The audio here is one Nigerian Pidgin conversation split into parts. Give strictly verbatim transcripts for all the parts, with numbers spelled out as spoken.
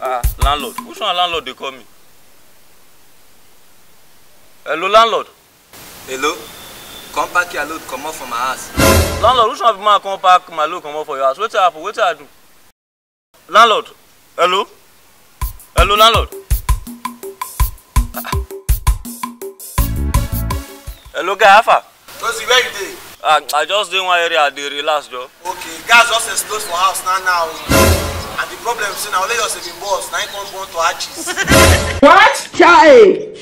Ah, landlord. Which one landlord they call me? Hello, landlord. Hello? Come pack your load, come out from my house. Landlord, which one of man come pack my load, come out for your house? What's happen? What's I do? Landlord. Hello? Hello, landlord. Ah. Hello, guy, how far? Josie, where you dey? Ah, I just dey one area, dey relax, Joe. Okay, guys just explode for house now now. And the problem is now only your saving boss, now you can't go to arches. What? Chai!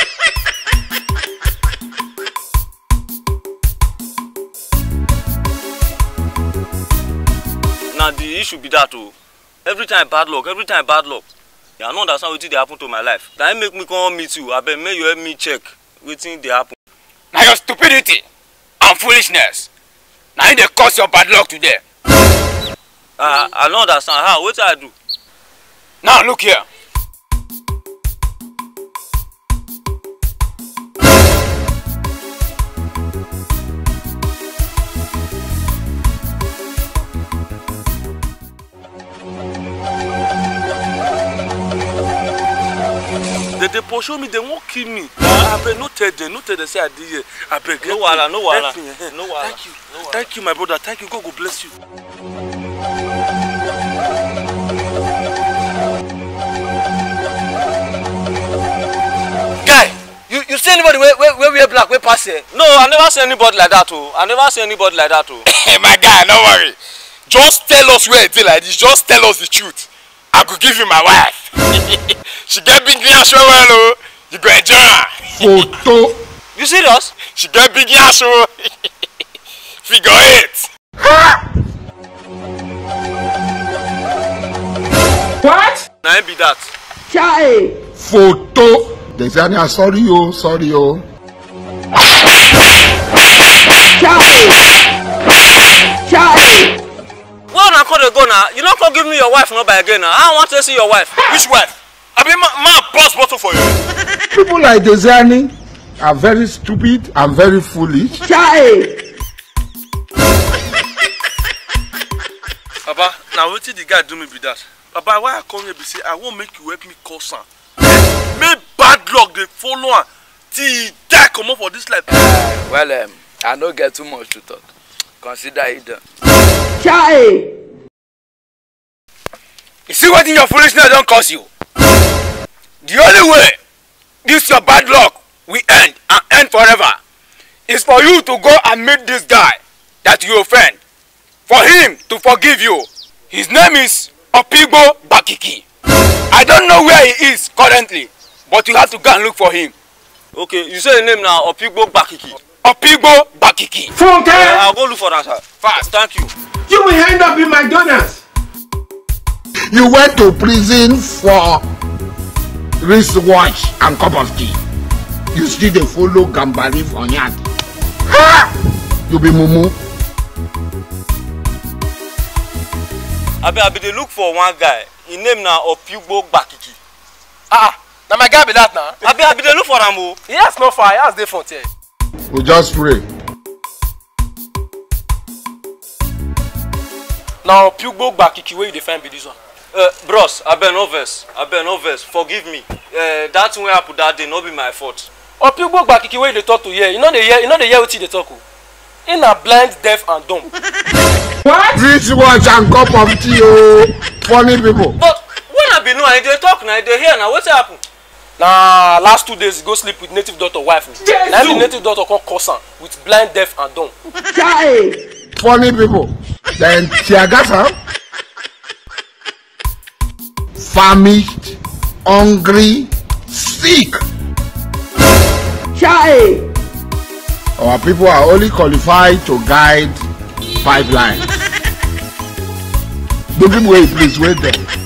Now the issue be that too. Every time bad luck, every time bad luck. Yeah, I don't understand what did happen to my life. That make me come meet you. I bet may you help me check what thing they happen. Now your stupidity and foolishness. Now they cause your bad luck today. Uh, I don't understand how. What I do? Now look here. They, they pursue me, they won't kill me. I beg, no tell them, no tell them say I did here. I beg, no wala, no wala, no wala. Thank you, no wala. Thank you, my brother. Thank you. God will bless you. Guy, you you see anybody where where, where we are black? Where pass here? No, I never see anybody like that too. I never see anybody like that too. My guy, don't worry. Just tell us where it is like this. Just tell us the truth. I could give you my wife. She get big ass well, you go enjoy her. Photo. You serious? She get big ass. Figure eight. What? Now be that. Chai! Photo. They say, I'm sorry, oh, sorry, oh. Chai! Chai! Well, now come go now. You not come give me your wife no by again now. I want to see your wife. Which wife? I mean, my, my boss bottle for you. People like Desani are very stupid and very foolish. Chai! Papa, now what did the guy do me with that? Papa, why I come here be say I won't make you help me cause am. Make bad luck they follow am till he die come up for this life. Uh, well, um, I don't get too much to talk. Consider it done. Chai! You see what in your foolishness don't cost you? The only way this your bad luck will end and end forever is for you to go and meet this guy that you offend. For him to forgive you. His name is Opigbo Bakiki. I don't know where he is currently, but you have to go and look for him. Okay, you say the name now, Opigbo Bakiki. Opigbo Bakiki. Funke! Uh, I'll go look for that, sir. Fast. Thank you. You will end up in McDonald's. You went to prison for wristwatch and cup of tea. You still dey follow Gambari for yard. Ha! You be mumu. I be I be dey look for one guy. His name now Opigbo Bakiki. Ah, now my guy be that now. I be I be dey look for am o. Yes, no fire. Yes, they front here. We just pray. Now, Opigbo Bakiki, where you define be this one? Uh, bros, I beg no verse. I beg no verse. Forgive me. Uh, that thing wey happen that day no be my fault. Opigbo Bakiki, where you dey talk to here? You know the hear, you know the hear what they talk. In a blind, deaf, and dumb. What? Wristwatch and cup of tea, oh. Funny people. But when I be know, I dey talk now, I dey hear now. What happen? Nah, last two days go sleep with native daughter wife. Jesus. Now the native daughter come curse am with blind, deaf, and dumb. Chai! Funny people. Then Tiagasa. Famished, hungry, sick. Chai! Our people are only qualified to guide pipeline. The people will please wait there.